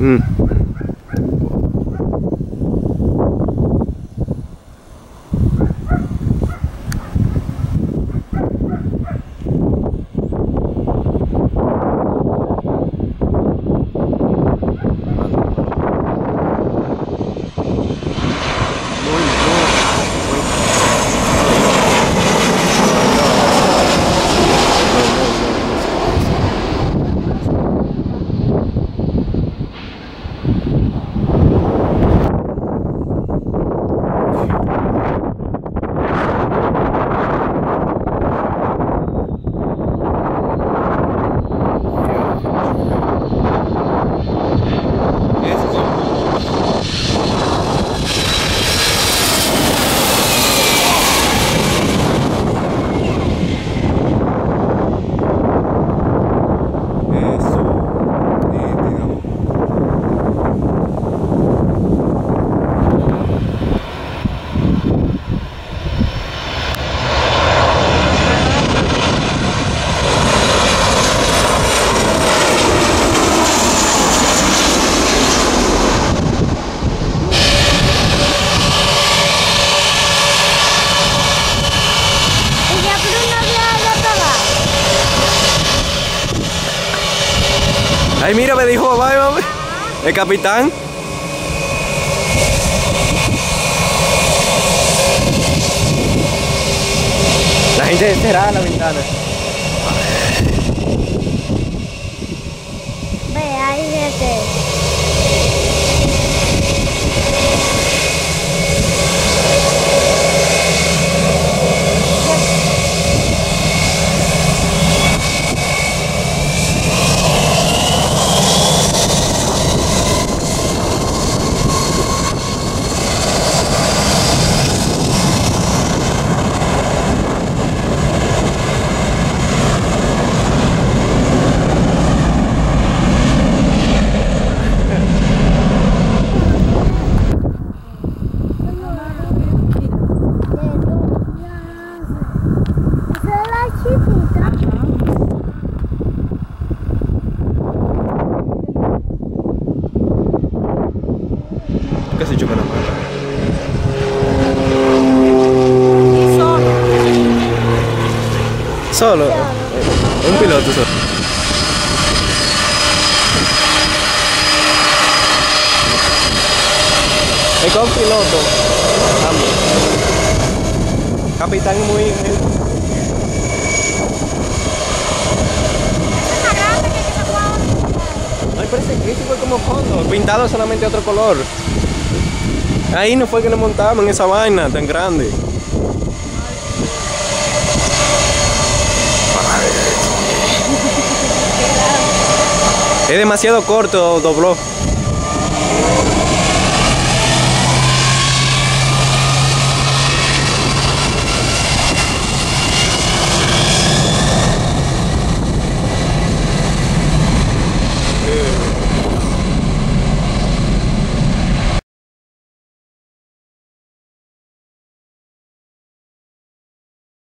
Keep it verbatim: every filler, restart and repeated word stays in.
Mm. Ay, mira, me dijo bye, mami. El capitán. La gente cerrada la ventana. Ve, ahí vete. ¿Qué has hecho con la mano? Solo. Solo. Un piloto solo. Es con piloto. Vamos. Capitán muy. Ay, parece que ese fue como fondo. Pintado solamente otro color. Ahí no fue que nos montamos en esa vaina tan grande. Es demasiado corto, dobló.